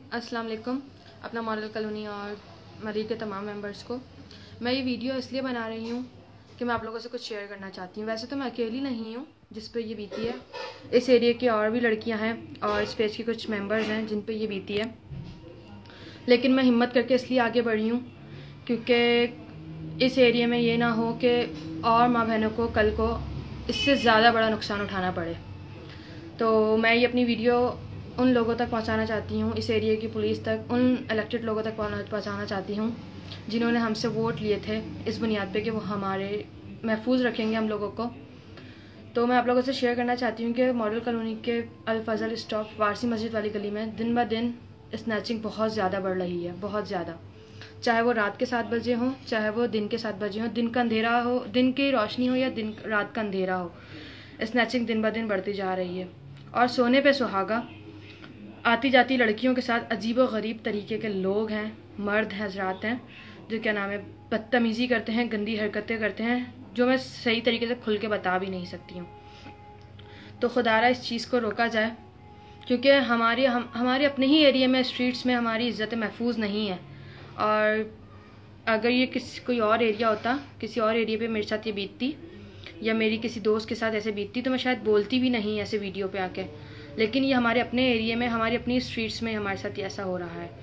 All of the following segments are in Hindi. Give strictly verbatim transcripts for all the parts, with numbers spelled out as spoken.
अस्सलाम वालेकुम। अपना मॉडल कॉलोनी और मरी के तमाम मेंबर्स को मैं ये वीडियो इसलिए बना रही हूँ कि मैं आप लोगों से कुछ शेयर करना चाहती हूँ। वैसे तो मैं अकेली नहीं हूँ जिस पे ये बीती है, इस एरिया की और भी लड़कियाँ हैं और इस पेज के कुछ मेंबर्स हैं जिन पे ये बीती है, लेकिन मैं हिम्मत करके इसलिए आगे बढ़ी हूँ क्योंकि इस एरिया में ये ना हो कि और माँ बहनों को कल को इससे ज़्यादा बड़ा नुकसान उठाना पड़े। तो मैं ये अपनी वीडियो उन लोगों तक पहुंचाना चाहती हूँ, इस एरिया की पुलिस तक, उन इलेक्टेड लोगों तक पहुंचाना चाहती हूँ जिन्होंने हमसे वोट लिए थे इस बुनियाद पे कि वो हमारे महफूज रखेंगे हम लोगों को। तो मैं आप लोगों से शेयर करना चाहती हूँ कि मॉडल कॉलोनी के अल फजल स्टॉप वारसी मस्जिद वाली गली में दिन ब दिन स्नैचिंग बहुत ज़्यादा बढ़ रही है, बहुत ज़्यादा। चाहे वो रात के सात बजे हो, चाहे वो दिन के सात बजे हो, दिन का अंधेरा हो, दिन की रोशनी हो या दिन रात का अंधेरा हो, स्नैचिंग दिन ब दिन बढ़ती जा रही है। और सोने पे सुहागा, आती जाती लड़कियों के साथ अजीब व गरीब तरीके के लोग हैं, मर्द हजरात हैं जो क्या नाम है बदतमीज़ी करते हैं, गंदी हरकतें करते हैं जो मैं सही तरीके से खुल के बता भी नहीं सकती हूँ। तो खुदारा इस चीज़ को रोका जाए क्योंकि हमारी हम हमारे अपने ही एरिया में स्ट्रीट्स में हमारी इज़्ज़त महफूज नहीं है। और अगर ये किसी कोई और एरिया होता, किसी और एरिया पे मेरे साथ ये बीतती या मेरी किसी दोस्त के साथ ऐसे बीतती तो मैं शायद बोलती भी नहीं ऐसे वीडियो पे आके, लेकिन ये हमारे अपने एरिया में, हमारी अपनी स्ट्रीट्स में हमारे साथ ऐसा हो रहा है।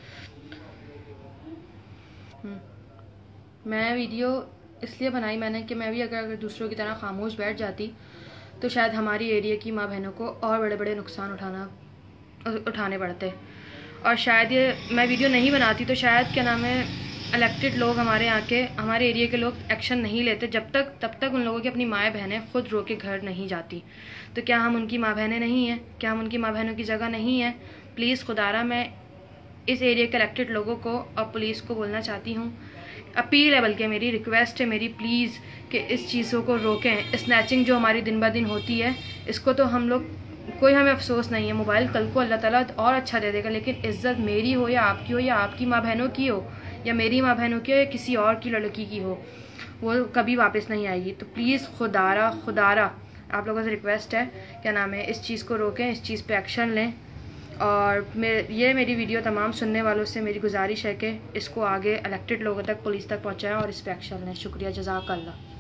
मैं वीडियो इसलिए बनाई मैंने कि मैं भी अगर अगर दूसरों की तरह खामोश बैठ जाती तो शायद हमारी एरिया की माँ बहनों को और बड़े बड़े नुकसान उठाना उठाने पड़ते। और शायद ये मैं वीडियो नहीं बनाती तो शायद क्या नाम है इलेक्टेड लोग हमारे यहाँ के, हमारे एरिया के लोग एक्शन नहीं लेते जब तक तब तक उन लोगों की अपनी माएँ बहनें खुद रो के घर नहीं जाती। तो क्या हम उनकी माँ बहनें नहीं हैं? क्या हम उनकी माँ बहनों की जगह नहीं हैं? प्लीज़ खुदारा मैं इस एरिया के इलेक्टेड लोगों को और पुलिस को बोलना चाहती हूँ, अपील है बल्कि मेरी रिक्वेस्ट है मेरी, प्लीज़ कि इस चीज़ों को रोकें। स्नैचिंग जो हमारी दिन ब दिन होती है इसको तो हम लोग, कोई हमें अफसोस नहीं है, मोबाइल कल को अल्लाह ताला और अच्छा दे देगा, लेकिन इज़्ज़त मेरी हो या आपकी हो या आपकी माँ बहनों की हो या मेरी माँ बहनों की हो या किसी और की लड़की की हो, वो कभी वापस नहीं आएगी। तो प्लीज़ खुदारा खुदारा आप लोगों से रिक्वेस्ट है, क्या नाम है, इस चीज़ को रोकें, इस चीज़ पे एक्शन लें। और मैं ये मेरी वीडियो तमाम सुनने वालों से मेरी गुजारिश है कि इसको आगे इलेक्टेड लोगों तक, पुलिस तक पहुँचाएँ और इस पर एक्शन लें। शुक्रिया, जज़ाकल्लाह।